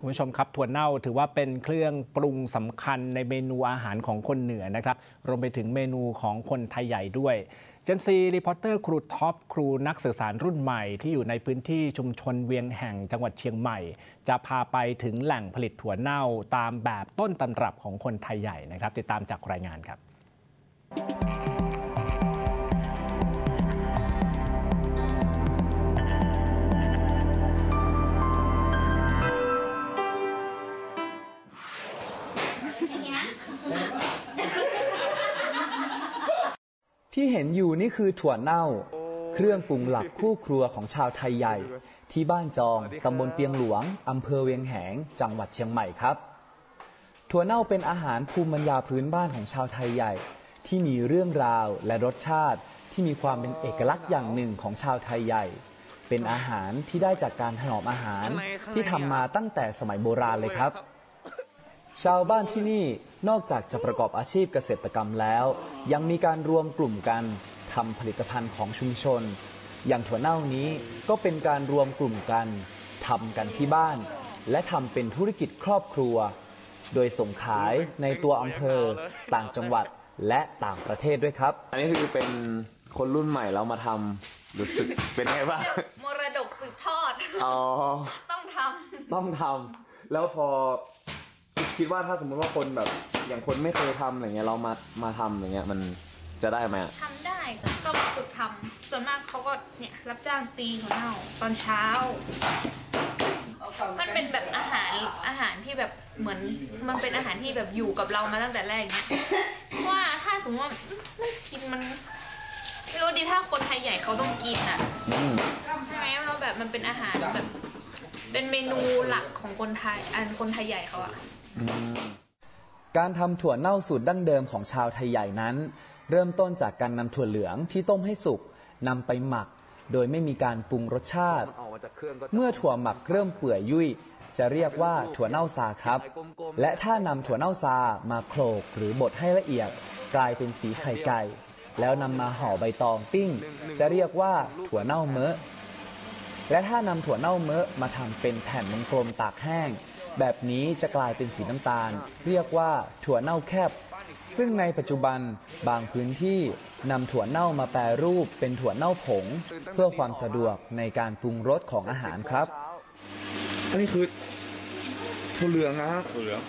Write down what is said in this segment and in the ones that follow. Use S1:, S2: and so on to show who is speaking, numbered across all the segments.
S1: คุณผู้ชมครับถั่วเน่าถือว่าเป็นเครื่องปรุงสำคัญในเมนูอาหารของคนเหนือนะครับรวมไปถึงเมนูของคนไทยใหญ่ด้วยเจนซีรีพอร์เตอร์ครูท็อปครูนักสื่อสารรุ่นใหม่ที่อยู่ในพื้นที่ชุมชนเวียงแห่งจังหวัดเชียงใหม่จะพาไปถึงแหล่งผลิตถั่วเน่าตามแบบต้นตำรับของคนไทยใหญ่นะครับติดตามจากรายงานครับ
S2: ที่เห็นอยู่นี่คือถั่วเน่าเครื่องปรุงหลักคู่ครัวของชาวไทยใหญ่ที่บ้านจองตำบลเปียงหลวงอำเภอเวียงแหงจังหวัดเชียงใหม่ครับถั่วเน่าเป็นอาหารภูมิปัญญาพื้นบ้านของชาวไทยใหญ่ที่มีเรื่องราวและรสชาติที่มีความเป็นเอกลักษณ์อย่างหนึ่งของชาวไทยใหญ่เป็นอาหารที่ได้จากการถนอมอาหารที่ทำมาตั้งแต่สมัยโบราณเลยครับชาวบ้านที่นี่นอกจากจะประกอบอาชีพเกษตรกรรมแล้วยังมีการรวมกลุ่มกันทำผลิตภัณฑ์ของชุมชนอย่างถั่วเน่านี้ก็เป็นการรวมกลุ่มกันทำกันที่บ้านและทำเป็นธุรกิจครอบครัวโดยส่งขายในตัวอำเภอต่างจังหวัดและต่างประเทศด้วยครับ
S3: อันนี้คือเป็นคนรุ่นใหม่เรามาทำรู้สึกเป็นไงบ้าง
S4: มรดกสืบทอดต้องท
S3: ำแล้วพอคิดว่าถ้าสมมติว่าคนแบบอย่างคนไม่เคยทำอะไรเงี้ยเรามาทำอย่างเงี้ยมันจะได้ไหม
S4: ทำได้ก็ฝึกทำส่วนมากเขาก็เนี่ยรับจ้างตีถั่วเน่าตอนเช้ามันเป็นแบบอาหารที่แบบเหมือนมันเป็นอาหารที่แบบอยู่กับเรามาตั้งแต่แรกเนี่ยว่าถ้าสมมติว่าไม่กินมันไม่รู้ดีถ้าคนไทยใหญ่เขาต้องกินอ่ะใช่ไหมเราแบบมันเป็นอาหารแบบเป็นเมนูหลักของคนไทยคนไทยใหญ่เขาอะ
S2: การทำถั่วเน่าสูตรดั้งเดิมของชาวไทยใหญ่นั้นเริ่มต้นจากการนำถั่วเหลืองที่ต้มให้สุกนำไปหมักโดยไม่มีการปรุงรสชาติเมื่อถั่วหมักเริ่มเปื่อยยุ่ยจะเรียกว่าถั่วเน่าซาครับและถ้านำถั่วเน่าซามาโขลกหรือบดให้ละเอียดกลายเป็นสีไข่ไก่แล้วนำมาห่อใบตองปิ้งจะเรียกว่าถั่วเน่าเมอะและถ้านำถั่วเน่าเมอะมาทำเป็นแผ่นกลมๆตากแห้งแบบนี้จะกลายเป็นสีน้ำตาลเรียกว่าถั่วเน่าแคบซึ่งในปัจจุบันบางพื้นที่นำถั่วเน่ามาแปรรูปเป็นถั่วเน่าผงเพื่อความสะดวกในการปรุงรสของอาหารครับ
S3: อันนี้คือถั่วเหลืองนะฮะถั่วเหลือง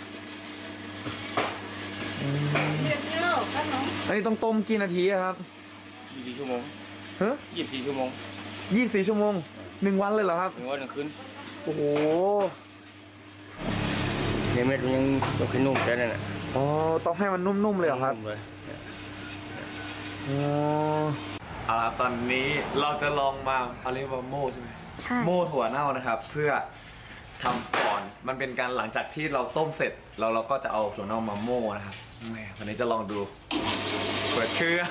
S3: อันนี้ต้องต้มกี่นาทีครับ
S5: 24 ชั่วโมง
S3: ฮะ
S5: 24 ชั่วโมง
S3: 24 ชั่วโมง1 วันเลยเหรอครับ
S5: 1 วัน 1 คืน
S3: โอ้โห
S5: เม็ดมันยังต้องให้นุ่มแค่นั้นแหละ
S3: อ๋อต้องให้มันนุ่มๆเลยเหรอครับเอาละตอนนี้เราจะลองมาเรียกว่าโม่ใช่ไหม
S4: ใช่
S3: โม่ถั่วเน่านะครับเพื่อทำก่อนมันเป็นการหลังจากที่เราต้มเสร็จเราก็จะเอาถั่วเน่ามาโม่นะครับวันนี้จะลองดูเปิดเครื่อง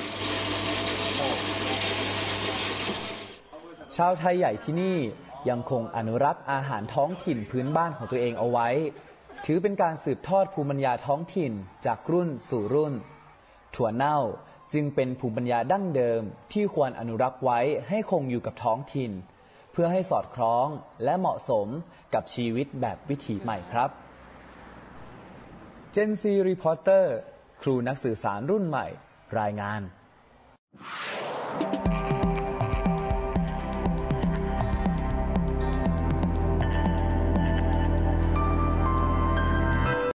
S2: ชาวไทยใหญ่ที่นี่ยังคงอนุรักษ์อาหารท้องถิ่นพื้นบ้านของตัวเองเอาไว้ถือเป็นการสืบทอดภูมิปัญญาท้องถิ่นจากรุ่นสู่รุ่นถั่วเน่าจึงเป็นภูมิปัญญาดั้งเดิมที่ควรอนุรักษ์ไว้ให้คงอยู่กับท้องถิ่นเพื่อให้สอดคล้องและเหมาะสมกับชีวิตแบบวิถีใหม่ครับเจนซีรีพอร์เตอร์ครูนักสื่อสารรุ่นใหม่รายงาน